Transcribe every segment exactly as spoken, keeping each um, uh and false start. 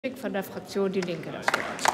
Von der Fraktion Die Linke das Wort.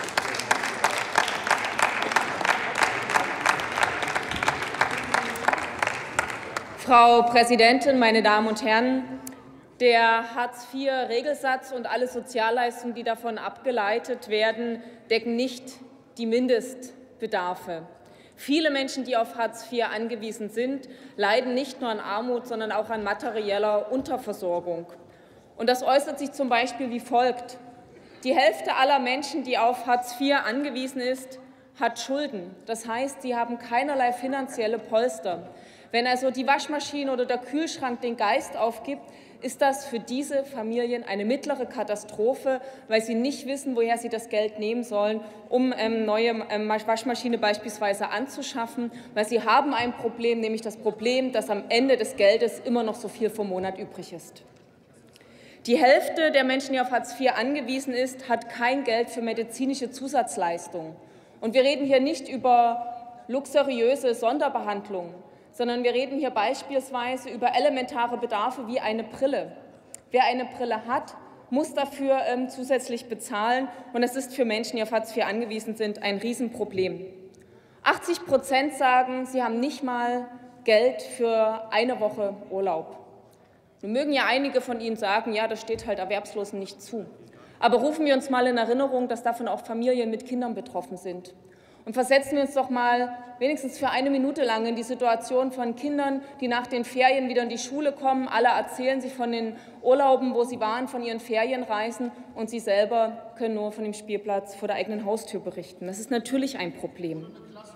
Frau Präsidentin, meine Damen und Herren! Der Hartz vier Regelsatz und alle Sozialleistungen, die davon abgeleitet werden, decken nicht die Mindestbedarfe. Viele Menschen, die auf Hartz vier angewiesen sind, leiden nicht nur an Armut, sondern auch an materieller Unterversorgung. Und das äußert sich zum Beispiel wie folgt. Die Hälfte aller Menschen, die auf Hartz vier angewiesen ist, hat Schulden. Das heißt, sie haben keinerlei finanzielle Polster. Wenn also die Waschmaschine oder der Kühlschrank den Geist aufgibt, ist das für diese Familien eine mittlere Katastrophe, weil sie nicht wissen, woher sie das Geld nehmen sollen, um ähm, neue ähm, Waschmaschine beispielsweise anzuschaffen, weil sie haben ein Problem, nämlich das Problem, dass am Ende des Geldes immer noch so viel vom Monat übrig ist. Die Hälfte der Menschen, die auf Hartz vier angewiesen ist, hat kein Geld für medizinische Zusatzleistungen. Und wir reden hier nicht über luxuriöse Sonderbehandlungen, sondern wir reden hier beispielsweise über elementare Bedarfe wie eine Brille. Wer eine Brille hat, muss dafür ähm, zusätzlich bezahlen. Und das ist für Menschen, die auf Hartz vier angewiesen sind, ein Riesenproblem. achtzig Prozent sagen, sie haben nicht mal Geld für eine Woche Urlaub. Nun mögen ja einige von Ihnen sagen, ja, das steht halt Erwerbslosen nicht zu. Aber rufen wir uns mal in Erinnerung, dass davon auch Familien mit Kindern betroffen sind. Und versetzen wir uns doch mal wenigstens für eine Minute lang in die Situation von Kindern, die nach den Ferien wieder in die Schule kommen. Alle erzählen sich von den Urlauben, wo sie waren, von ihren Ferienreisen, und sie selber können nur von dem Spielplatz vor der eigenen Haustür berichten. Das ist natürlich ein Problem.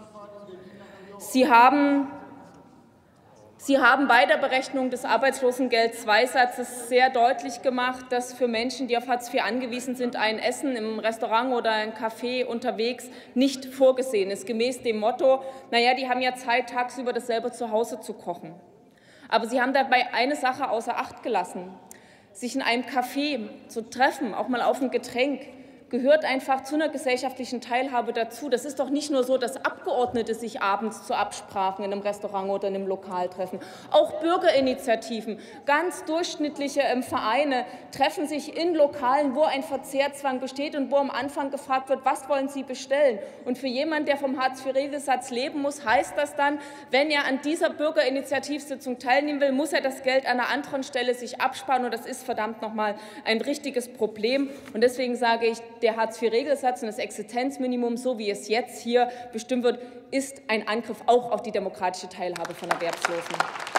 Sie haben Sie haben bei der Berechnung des Arbeitslosengeld-zwei-Satzes sehr deutlich gemacht, dass für Menschen, die auf Hartz vier angewiesen sind, ein Essen im Restaurant oder ein Café unterwegs nicht vorgesehen ist, gemäß dem Motto, naja, die haben ja Zeit, tagsüber das selber zu Hause zu kochen. Aber Sie haben dabei eine Sache außer Acht gelassen. Sich in einem Café zu treffen, auch mal auf ein Getränk, gehört einfach zu einer gesellschaftlichen Teilhabe dazu. Das ist doch nicht nur so, dass Abgeordnete sich abends zu Absprachen in einem Restaurant oder in einem Lokal treffen. Auch Bürgerinitiativen, ganz durchschnittliche ähm, Vereine treffen sich in Lokalen, wo ein Verzehrzwang besteht und wo am Anfang gefragt wird, was wollen Sie bestellen? Und für jemanden, der vom Hartz vier Regelsatz leben muss, heißt das dann, wenn er an dieser Bürgerinitiativsitzung teilnehmen will, muss er das Geld an einer anderen Stelle sich absparen. Und das ist verdammt noch mal ein richtiges Problem. Und deswegen sage ich, der Hartz vier Regelsatz und das Existenzminimum, so wie es jetzt hier bestimmt wird, ist ein Angriff auch auf die demokratische Teilhabe von Erwerbslosen.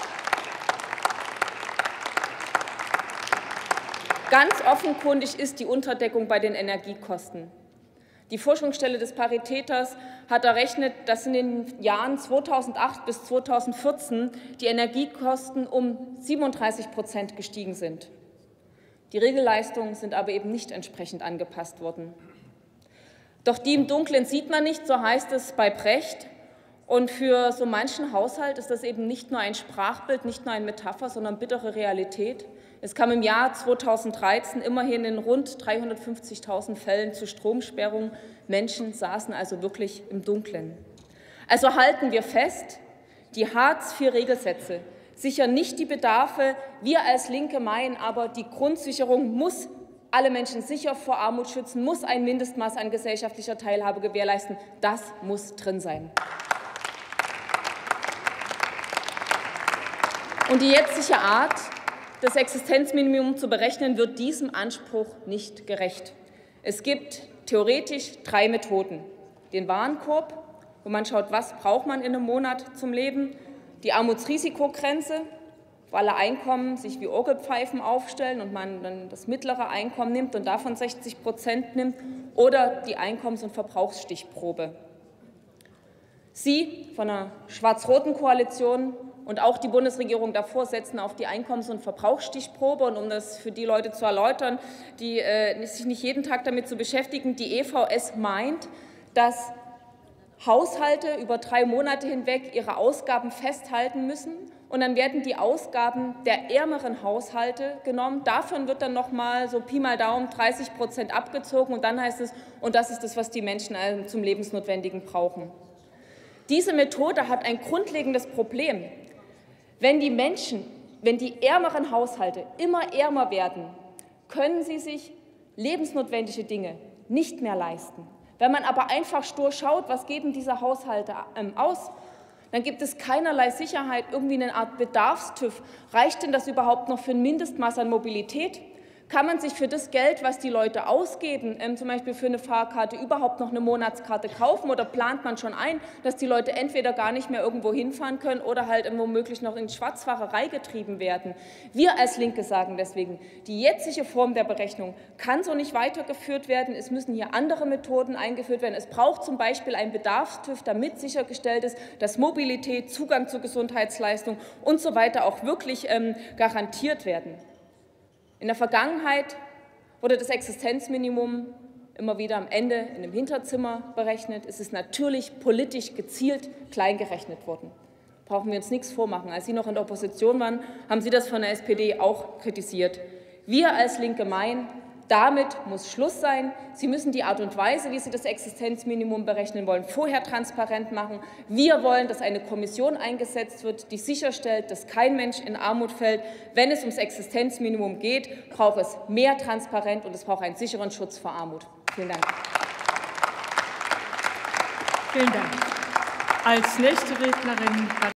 Ganz offenkundig ist die Unterdeckung bei den Energiekosten. Die Forschungsstelle des Paritäters hat errechnet, dass in den Jahren zweitausendacht bis zweitausendvierzehn die Energiekosten um siebenunddreißig Prozent gestiegen sind. Die Regelleistungen sind aber eben nicht entsprechend angepasst worden. Doch die im Dunkeln sieht man nicht, so heißt es bei Brecht. Und für so manchen Haushalt ist das eben nicht nur ein Sprachbild, nicht nur eine Metapher, sondern bittere Realität. Es kam im Jahr zweitausenddreizehn immerhin in rund dreihundertfünfzigtausend Fällen zu Stromsperrungen. Menschen saßen also wirklich im Dunkeln. Also halten wir fest, die Hartz vier Regelsätze sichern nicht die Bedarfe. Wir als Linke meinen aber, die Grundsicherung muss alle Menschen sicher vor Armut schützen, muss ein Mindestmaß an gesellschaftlicher Teilhabe gewährleisten. Das muss drin sein. Und die jetzige Art, das Existenzminimum zu berechnen, wird diesem Anspruch nicht gerecht. Es gibt theoretisch drei Methoden. Den Warenkorb, wo man schaut, was braucht man in einem Monat zum Leben, die Armutsrisikogrenze, wo alle Einkommen sich wie Orgelpfeifen aufstellen und man dann das mittlere Einkommen nimmt und davon sechzig Prozent nimmt, oder die Einkommens- und Verbrauchsstichprobe. Sie von der schwarz-roten Koalition und auch die Bundesregierung davor setzen auf die Einkommens- und Verbrauchsstichprobe. Und um das für die Leute zu erläutern, die äh, sich nicht jeden Tag damit zu beschäftigen, die E V S meint, dass Haushalte über drei Monate hinweg ihre Ausgaben festhalten müssen, und dann werden die Ausgaben der ärmeren Haushalte genommen. Davon wird dann noch mal so Pi mal Daumen dreißig Prozent abgezogen, und dann heißt es, und das ist das, was die Menschen zum Lebensnotwendigen brauchen. Diese Methode hat ein grundlegendes Problem. Wenn die Menschen, wenn die ärmeren Haushalte immer ärmer werden, können sie sich lebensnotwendige Dinge nicht mehr leisten. Wenn man aber einfach stur schaut, was geben diese Haushalte ähm, aus, dann gibt es keinerlei Sicherheit, irgendwie eine Art Bedarfstüv. Reicht denn das überhaupt noch für ein Mindestmaß an Mobilität? Kann man sich für das Geld, was die Leute ausgeben, ähm, zum Beispiel für eine Fahrkarte, überhaupt noch eine Monatskarte kaufen? Oder plant man schon ein, dass die Leute entweder gar nicht mehr irgendwo hinfahren können oder halt womöglich noch in Schwarzfahrerei getrieben werden? Wir als Linke sagen deswegen, die jetzige Form der Berechnung kann so nicht weitergeführt werden. Es müssen hier andere Methoden eingeführt werden. Es braucht zum Beispiel ein Bedarfstüv, damit sichergestellt ist, dass Mobilität, Zugang zu Gesundheitsleistungen und so weiter auch wirklich ähm, garantiert werden. In der Vergangenheit wurde das Existenzminimum immer wieder am Ende in einem Hinterzimmer berechnet. Es ist natürlich politisch gezielt kleingerechnet worden. Brauchen wir uns nichts vormachen. Als Sie noch in der Opposition waren, haben Sie das von der S P D auch kritisiert. Wir als Linke meinen, damit muss Schluss sein. Sie müssen die Art und Weise, wie Sie das Existenzminimum berechnen wollen, vorher transparent machen. Wir wollen, dass eine Kommission eingesetzt wird, die sicherstellt, dass kein Mensch in Armut fällt. Wenn es ums Existenzminimum geht, braucht es mehr Transparenz und es braucht einen sicheren Schutz vor Armut. Vielen Dank. Vielen Dank. Als nächste Rednerin